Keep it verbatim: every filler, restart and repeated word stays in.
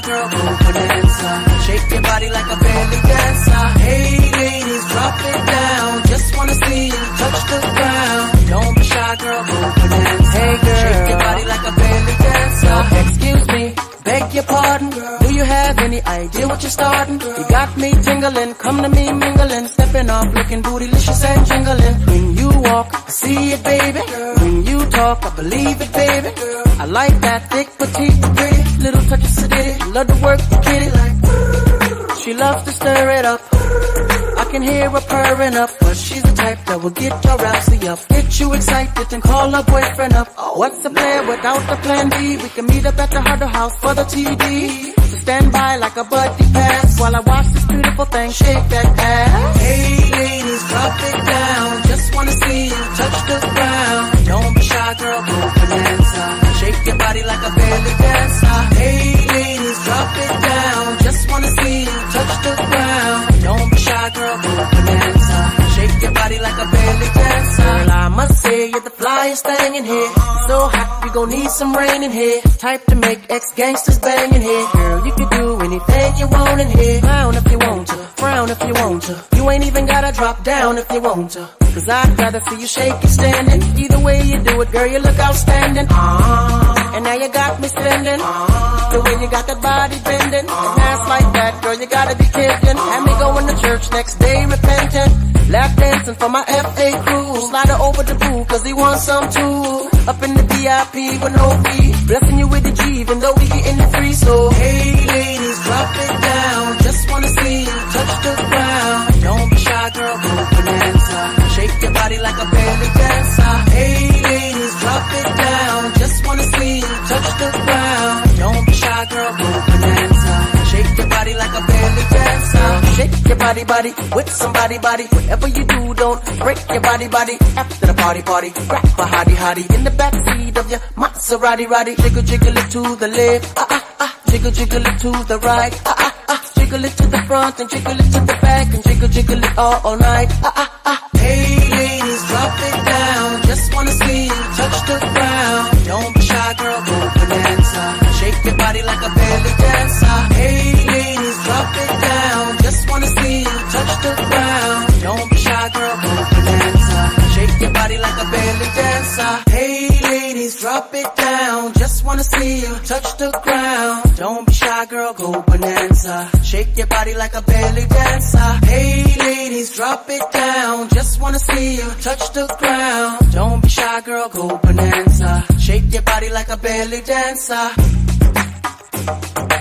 girl, go bonanza. Shake your body like a belly dancer. Hey ladies, drop it down. Just wanna see you touch the ground. Don't be shy, girl, go bonanza. Hey girl, shake your body like a belly dancer. Excuse me, beg your pardon, girl. Do you have any idea what you're starting? Girl? You got me tingling, come to me mingling, stepping off, looking bootylicious and jingling. When you walk, I see it, baby. Girl. When you talk, I believe it, baby. Girl. I like that thick, petite, pretty, little touches of ditty. Love to work the kitty like. She loves to stir it up. I can hear her purring up, but she's the type that will get your arousy up, get you excited and call her boyfriend up. What's the plan without the plan B? We can meet up at the Harder House for the T V. So stand by like a buddy pass while I watch this beautiful thing shake that ass. Hey ladies, drop it down. Just wanna see you touch the ground. Don't be shy, girl, go bonanza. Shake your body like a belly dancer. Hey ladies, drop it down. Just wanna see you touch the ground. Don't be shy, girl, go bonanza. Shake your body like a belly dancer. Girl, I must say you're the flyest thing in here. So hot, we gon' need some rain in here. Type to make ex-gangsters bang in here. Girl, you can do anything you want in here. Clown if you want to, frown if you want to. You ain't even gotta drop down if you want to. Cause I'd rather see you shake it standing. Either way you do it, girl, you look outstanding. Uh, and now you got me standing. Uh, the way you got that body bending. And ass like that, girl, you gotta be kidding. Had me going to church next day repentant. Lap dancing for my F A crew. Slide her over the pool cause he wants some too. Up in the V I P with no fee. Blessing you with the G even though we getting it free. So hey ladies, drop it down. Just wanna see you touch the ground. Don't be shy, girl, go bonanza. Shake your body like a belly dancer. Hey ladies, drop it down. Just wanna see you touch the ground. Don't be shy, girl, go bonanza. Shake your body like a belly dancer. Shake your body, body, with somebody, body. Whatever you do, don't break your body, body. After the party, party, grab a hottie, hottie. In the backseat of your Maserati, Roddy. Jiggle, jiggle it to the left, ah, ah, ah. Jiggle, jiggle it to the right, ah, ah, ah. Jiggle it to the front and jiggle it to the back and jiggle, jiggle it all, all night, ah, ah, ah. Hey ladies, drop it down. Just wanna see you touch the ground. Don't be shy, girl, go bonanza. Shake your body like a belly dancer. Hey ladies, drop it down. Just wanna see you touch the ground. Don't be shy, girl, go bonanza. Shake your body like a belly dancer. Hey ladies, drop it down. Just wanna see you touch the ground. Don't be shy, girl, go bonanza. Shake your body like a belly dancer. Hey ladies, drop it down. Just wanna see you touch the ground. Don't be shy, girl, go bonanza. Shake your body like a belly dancer.